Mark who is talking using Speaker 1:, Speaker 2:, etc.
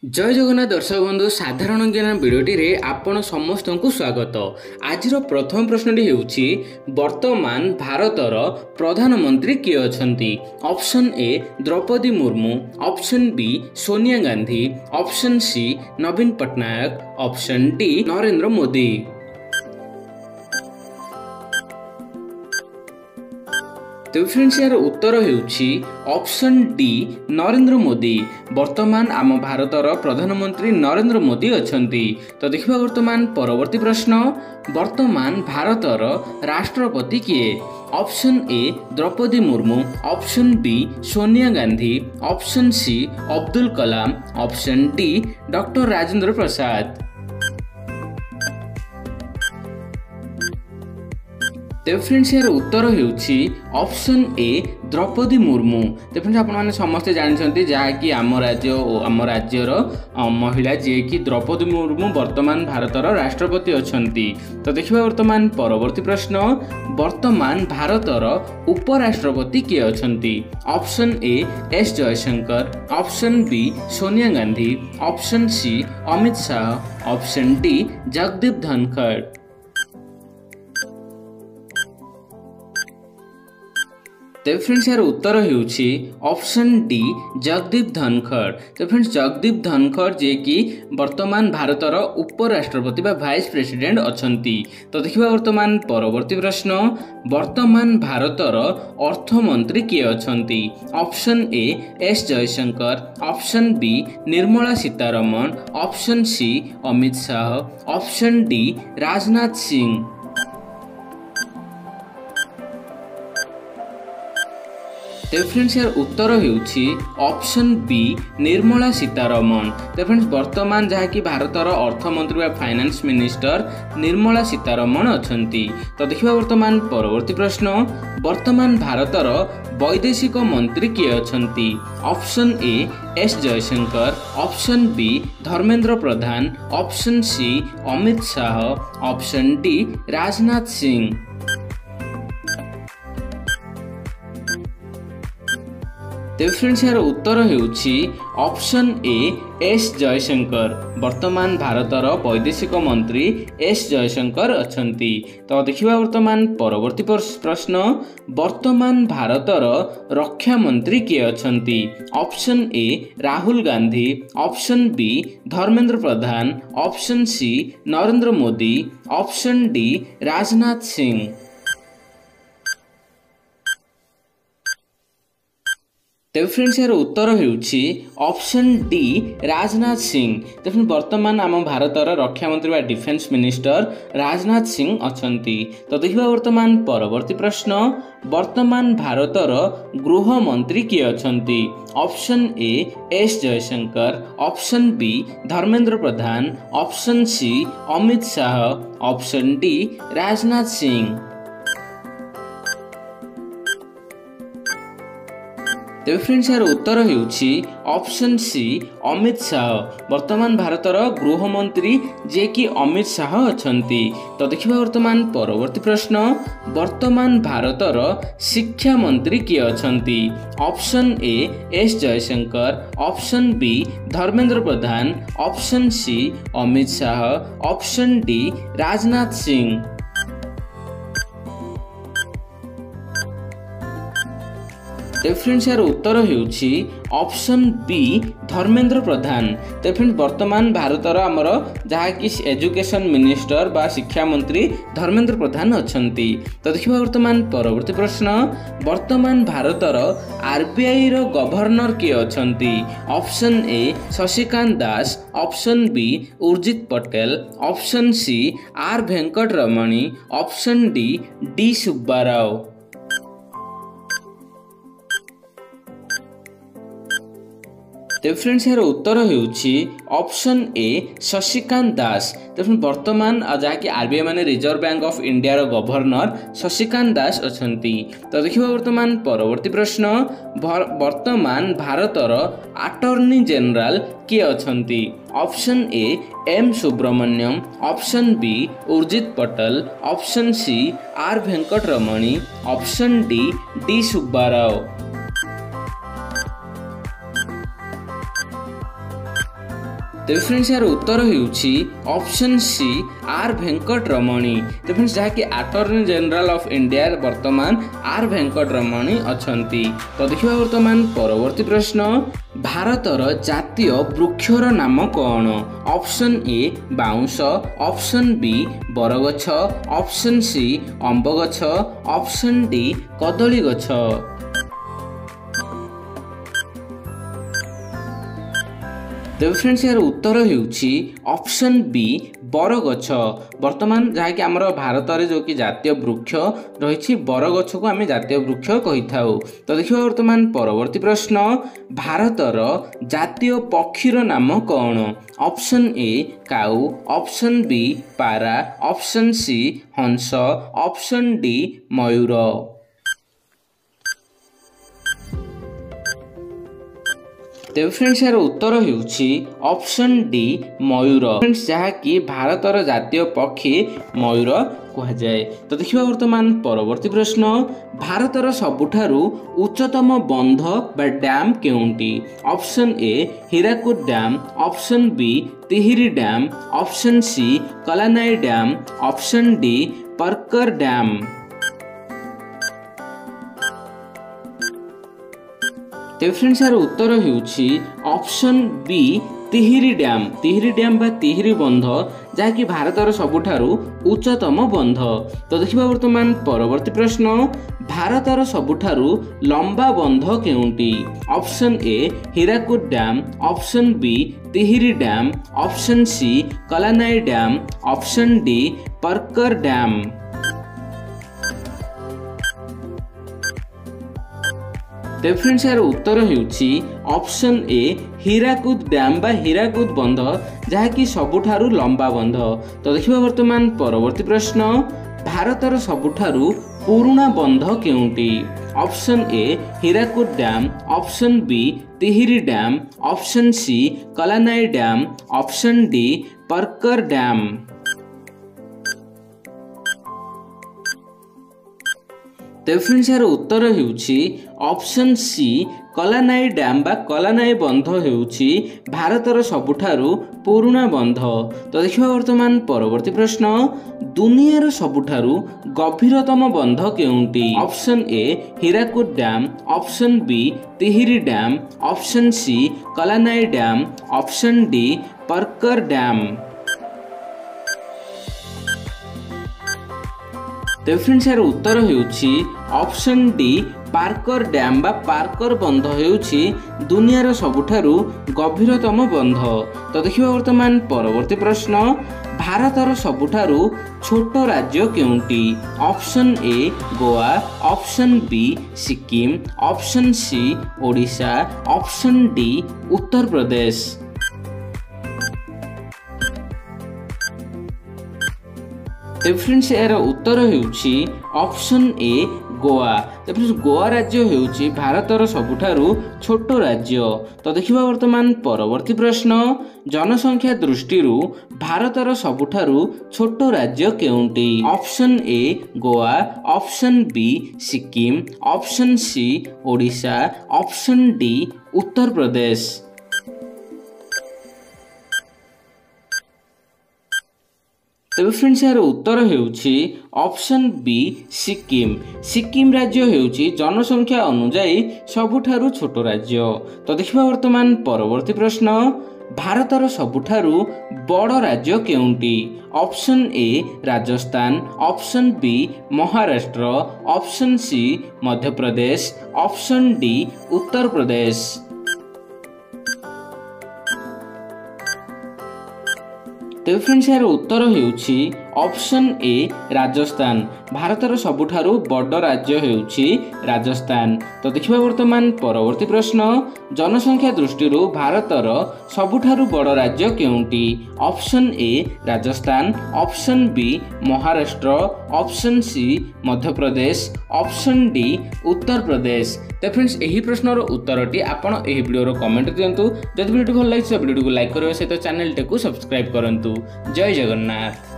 Speaker 1: जय जगन्नाथ दर्शक बंधु साधारण ज्ञान भिडियोटी रे आपण समस्त को स्वागत। आज प्रथम प्रश्नटी हेउछि वर्तमान भारतर प्रधानमंत्री किए अछंती। Option A Droupadi Murmu, option B Sonia Gandhi, option C Naveen Patnaik, option D Narendra Modi. तो फ्रेंड्स यार उत्तर हेउछि ऑप्शन डी नरेंद्र मोदी। वर्तमान आम भारतर प्रधानमंत्री नरेंद्र मोदी अछंती। तो देखिबा वर्तमान परवर्ती प्रश्न, वर्तमान भारतर राष्ट्रपति किए? Option A Droupadi Murmu, option B Sonia Gandhi, option C Abdul Kalam, option D doctor Rajendra Prasad. तो फ्रेंड्स यार उत्तर हेउछि ऑप्शन ए द्रौपदी मुर्मू। तो फ्रेंड्स आपण माने समस्ते जानछंती जहाँकि आम राज्यर महिला जे कि द्रौपदी मुर्मू वर्तमान भारतर राष्ट्रपति अछंती। तो देखिबा वर्तमान परवर्ती प्रश्न, वर्तमान भारतर उपराष्ट्रपति किए अछंती? Option A S Jaishankar, option B Sonia Gandhi, option C Amit Shah, option D Jagdeep Dhankhar. तो फ्रेंड्स यार उत्तर हेउछि ऑप्शन डी जगदीप धनखड़। तो फ्रेंड्स जगदीप धनखड़ जे कि वर्तमान भारतर उपराष्ट्रपति बा वाइस प्रेसिडेंट अछंती। तो देखिबा वर्तमान परवर्ती प्रश्न, वर्तमान भारतर अर्थमंत्री किए अछंती? Option A S Jaishankar, option B Nirmala Sitharaman, option C Amit Shah, option D Rajnath Singh. तो फ्रेंड्स यार उत्तर हेउछि ऑप्शन बी निर्मला सीतारमण। तो फ्रेंड्स वर्तमान जहाँकि भारतर अर्थमंत्री व फाइनेंस मिनिस्टर निर्मला सीतारमण अछंती। तो देखिबा वर्तमान परवर्ती प्रश्न, वर्तमान भारतर वैदेशिक मंत्री किए अछंती? Option A S Jaishankar, option B Dharmendra Pradhan, option C Amit Shah, option D Rajnath Singh. तो फ्रेंड्स यार उत्तर हेउछि ऑप्शन ए एस जयशंकर। वर्तमान भारतर वैदेशिक मंत्री एस जयशंकर अछंती। तो देखिबा वर्तमान परवर्ती प्रश्न, वर्तमान भारतर रक्षा मंत्री किए अछंती? Option A Rahul Gandhi, option B Dharmendra Pradhan, option C Narendra Modi, option D Rajnath Singh. तो फ्रेंड्स यार उत्तर हेउछि ऑप्शन डी राजनाथ सिंह। तो फ्रेंड्स वर्तमान आम भारतर रक्षा मंत्री व डिफेंस मिनिस्टर राजनाथ सिंह अछंती। तो देखिबा वर्तमान परवर्ती प्रश्न, वर्तमान भारतर गृह मंत्री किए अछंती? Option A S Jaishankar, option B Dharmendra Pradhan, option C Amit Shah, option D Rajnath Singh. तो फ्रेंड्स यार उत्तर हेउछि ऑप्शन सी अमित शाह। वर्तमान भारतर गृह मंत्री जे कि अमित शाह अछंती। तो देखिबा वर्तमान परवर्ती प्रश्न, वर्तमान भारतर शिक्षा मंत्री किए अछंती? Option A S Jaishankar, option B Dharmendra Pradhan, option C Amit Shah, option D Rajnath Singh. तो फ्रेंड्स यार उत्तर हेउछि ऑप्शन बी धर्मेंद्र प्रधान। तो फ्रेंड्स वर्तमान भारतर आमर जहाँकि एजुकेशन मिनिस्टर बा शिक्षा मंत्री धर्मेंद्र प्रधान अछंती। तो देखिबा वर्तमान परवर्ती प्रश्न, वर्तमान भारतर आरबीआई रो गवर्नर किए अछंती? Option A Shashikant Das, option B Urjit Patel, option C R Venkat Ramani, option D Subbarao. तो फ्रेंड्स यार उत्तर हेउछि ऑप्शन ए शशिकांत दास। तो फ्रेंड्स वर्तमान जहाँकि आरबीआई माने रिजर्व बैंक ऑफ इंडिया रो गवर्नर शशिकांत दास अछंती। तो देखिबा वर्तमान परवर्ती प्रश्न, वर्तमान भारतर अटॉर्नी जनरल किए अछंती? Option A M Subramaniam, option B Urjit Patel, option C R Venkat Ramani, option D Subbarao. तेज फ्रेंड्स यार उत्तर होउछि ऑप्शन सी आर वेंकटरमणी। तो फ्रेंड्स जहाँकि अटॉर्नी जनरल ऑफ इंडिया वर्तमान आर वेंकटरमणी अछंती। तो देखिबा वर्तमान परवर्ती प्रश्न भारतर जातीय वृक्षर नाम कौन? ऑप्शन ए बाउंश, ऑप्शन बी बरगछ, ऑप्शन सी अंब गछ, ऑप्शन डी कदली गछ। तेज फ्रेंड्स यार उत्तर होउछि ऑप्शन बी बरगछ। वर्तमान जहाँकि आमर भारत में जो कि जातीय वृक्ष रही बरगछ को आम जातीय वृक्ष कही था। तो देखिए वर्तमान परवर्ती प्रश्न भारतर जातीय पक्षीर नाम कौन? ऑप्शन ए काऊ, ऑप्शन बी पारा, ऑप्शन सी हंस, ऑप्शन डी मयूर। तेज फ्रेंड्स यार उत्तर होउछि ऑप्शन डी मयूर। फ्रेंड्स जहाँकि भारतर जातीय पक्षी मयूर कह जाए। तो देखिबा वर्तमान परवर्ती प्रश्न भारतर सबुठारु उच्चतम बंध बा डैम केउंटी? Option A Hirakud dam, option B Tehri dam, option C Kallanai dam, option D Parker dam. तेज फ्रेंड्स यार उत्तर होउछि ऑप्शन बी तिहिरी डैम बा तिहिरी बंध जहाँकि भारतर सबुठारु उच्चतम बंध। तो देखिबा वर्तमान परवर्ती प्रश्न भारतर सबुठारु लंबा बंध केउंटी? Option A Hirakud dam, option B Tehri dam, option C Kallanai dam, option D Parker dam. तेज फ्रेंड्स यार उत्तर होउछि ऑप्शन ए हीराकुद डैम बा हीराकुद बंध जहाँकि सबुठारु लंबा बंध। तो देखिबा वर्तमान परवर्ती प्रश्न भारतर सबुठारु पुराना बंध केउंटी? Option A Hirakud dam, option B Tehri dam, option C Kallanai dam, option D Parker dam. तेज फ्रेंड्स यार उत्तर होउछि ऑप्शन सी कलानाई डैम बा कलानाई बंध होउछि भारतर सबुठारु पुराना बंध। तो देखिबा वर्तमान परवर्ती प्रश्न दुनियार सबुठारु गभीरतम बंध केउंटी? Option A Hirakud dam, option B Tehri dam, option C Kallanai dam, option D Parker dam. तेज फ्रेंड्स यार उत्तर होउछि ऑप्शन डी पार्कर डैम बा पार्कर बंध होउछि दुनियार सबुठारु गभीरतम बंध। तो देखिबा वर्तमान परवर्ती प्रश्न भारतर सबुठारु छोट राज्य केउंटी? Option A Goa, option B Sikkim, option C Odisha, option D Uttar Pradesh. तेज फ्रेंड्स यार उत्तर होउछि ऑप्शन ए गोवा। गोवा राज्य होउछि भारतर सबुठारु छोट राज्य। तो देखिबा वर्तमान परवर्ती प्रश्न जनसंख्या दृष्टि भारतर सबुठारु छोट राज्य केउंटी? Option A Goa, option B Sikkim, option C Odisha, option D Uttar Pradesh. तेज फ्रेंड्स यार उत्तर होउछि ऑप्शन बी सिक्किम राज्य होउछि जनसंख्या अनुसार सबुठारु छोट राज्य। तो देखिबा वर्तमान परवर्ती प्रश्न भारतर सबुठारु बड़ राज्य केउंटी? Option A Rajasthan, option B Maharashtra, option C Madhya Pradesh, option D Uttar Pradesh. तेज फ्रेंड्स यार उत्तर होउछि ऑप्शन ए राजस्थान। भारतर सबुठारु बड़ राज्य होउछि राजस्थान। तो देखिबा वर्तमान परवर्ती प्रश्न जनसंख्या दृष्टि भारतर सबुठारु बड़ राज्य केउंटी? Option A Rajasthan, option B Maharashtra, option C Madhya Pradesh, option D Uttar Pradesh. तो फ्रेंड्स यही प्रश्नर उत्तरटी आपण एही वीडियो कमेंट दियंतु। जदि वीडियो भल लागिछ वीडियो को लाइक करियो सहित चैनल टेकु सब्सक्राइब करंतु। जय जगन्नाथ।